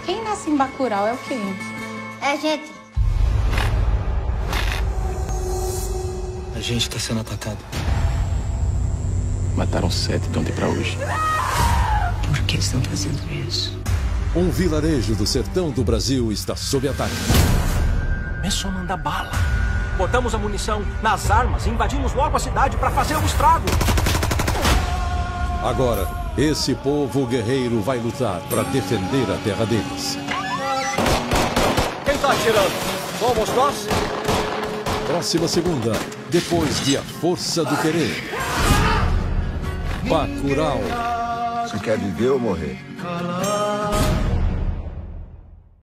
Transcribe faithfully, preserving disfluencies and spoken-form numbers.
Quem nasce em Bacurau é o quê? É gente. A gente tá sendo atacado. Mataram sete de ontem pra hoje. Por que eles estão fazendo isso? Um vilarejo do sertão do Brasil está sob ataque. É só mandar bala. Botamos a munição nas armas e invadimos logo a cidade para fazer um estrago. Agora, esse povo guerreiro vai lutar para defender a terra deles. Quem tá atirando? Somos nós? Próxima segunda, depois de A Força do Querer. Bacurau. Você quer viver ou morrer?